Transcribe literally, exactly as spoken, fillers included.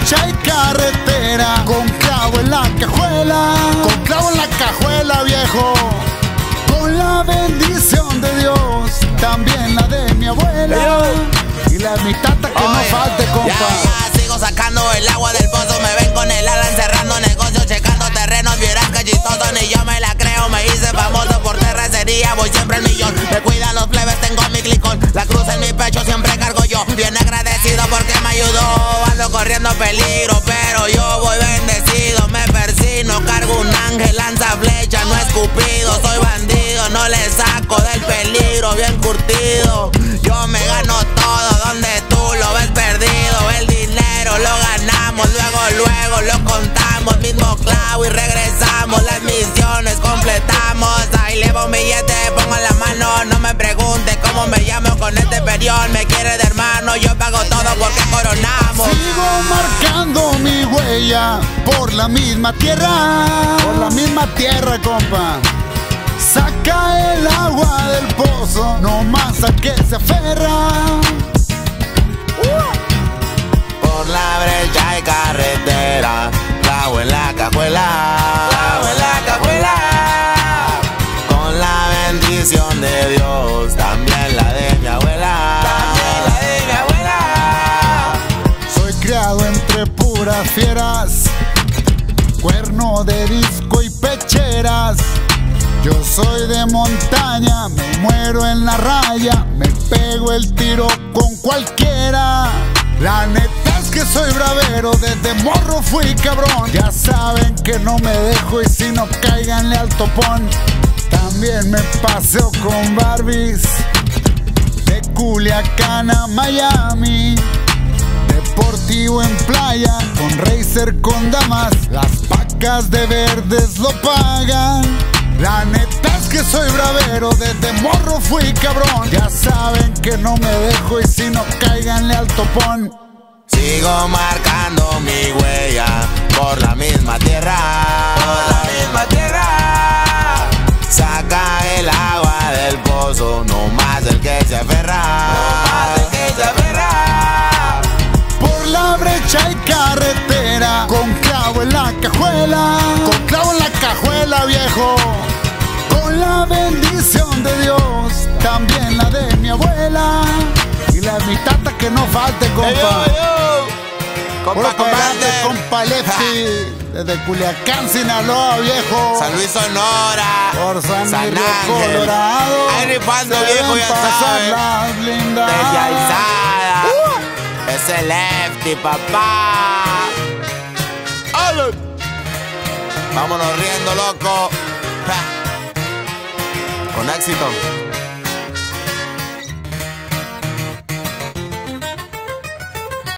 brecha y carretera, con clavo en la cajuela, con clavo en la cajuela, viejo. Con la bendición de Dios, también la de mi abuela, y la de mi tata que Oye, no falte, compa. Ya, ya, sigo sacando el agua del pozo. Me ven con el ala encerrando negocios, checando terrenos. Vieras que chistoso, ni yo me la creo. Me hice famoso por terracería, voy siempre al millón. Me cuidan los plebes, tengo mi clicón. La cruz en mi pecho siempre cargo yo. Bien agradecido porque me ayudó. Ando corriendo peligro, pero yo voy bendecido. Me persino, cargo un ángel, lanza flecha, no escupido. Soy bandido, no le saco del peligro, bien curtido. Yo me gano todo donde tú lo ves perdido. El dinero lo ganamos, luego, luego lo contamos. Mismo clavo y regresamos, las misiones completamos. Ahí levo un billete, pongo en la mano. No me pregunte cómo me llamo con este perión. Me quiere de hermano, yo pago todo porque coronamos. Sigo marcando mi huella por la misma tierra, por la misma tierra, compa. Saca el agua del pozo, no más a que se aferra. Por la brecha y carretera, clavo en la cajuela, clavo en la cajuela. Con la bendición de Dios, también la de mi abuela, también la de mi abuela. Soy criado entre puras fieras, cuerno de disco y pecheras. Yo soy de montaña, me muero en la raya, me pego el tiro con cualquiera. La neta es que soy bravero, desde morro fui cabrón. Ya saben que no me dejo y si no cáiganle al topón. También me paseo con Barbies, de Culiacán a Miami. Deportivo en playa, con racer con damas. Las pacas de verdes lo pagan. La neta es que soy bravero, desde morro fui cabrón. Ya saben que no me dejo y si no cáiganle al topón. Sigo marcando mi huella por la misma tierra, por la misma tierra. Saca el agua del pozo, no más el que se aferra, no más el que se aferra. Por la brecha y carretera, con clavo en la cajuela, con clavo en la cajuela, viejo. Con la bendición de Dios, también la de mi abuela, y la de mi tata que no falte, compa. Hey, yo, yo. Compa, Puro comandante. compa Lefty, desde Culiacán, Sinaloa, viejo. San Luis, Sonora, Por San, San Miguel, Ángel. Colorado. Ahí rifando, se viejo, ven ya pasar sabe. las blindadas. Bella Izada. Uh. Es el Lefty, papá. ¡Ale! Vámonos riendo, loco. Ja. Con éxito.